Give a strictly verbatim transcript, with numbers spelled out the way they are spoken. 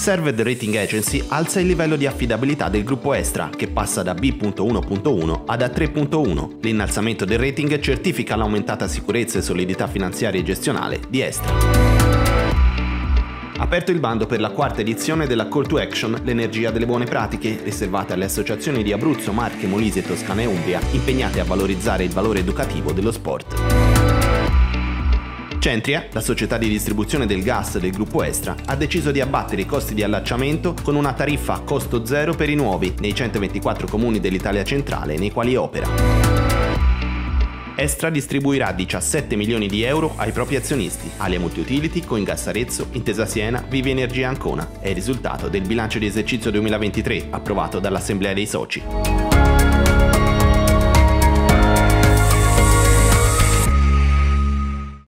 Observed Rating Agency alza il livello di affidabilità del gruppo Estra, che passa da B uno punto uno ad A tre punto uno. L'innalzamento del rating certifica l'aumentata sicurezza e solidità finanziaria e gestionale di Estra. Aperto il bando per la quarta edizione della Call to Action L'Energia delle Buone Pratiche, riservata alle associazioni di Abruzzo, Marche, Molise, Toscana e Umbria, impegnate a valorizzare il valore educativo dello sport. Centria, la società di distribuzione del gas del gruppo Estra, ha deciso di abbattere i costi di allacciamento con una tariffa a costo zero per i nuovi nei centoventiquattro comuni dell'Italia centrale nei quali opera. Estra distribuirà diciassette milioni di euro ai propri azionisti, Alia Multiutility, Coingas Arezzo, Intesa Siena, Vivi Energia Ancona. È il risultato del bilancio di esercizio duemilaventitré, approvato dall'Assemblea dei Soci.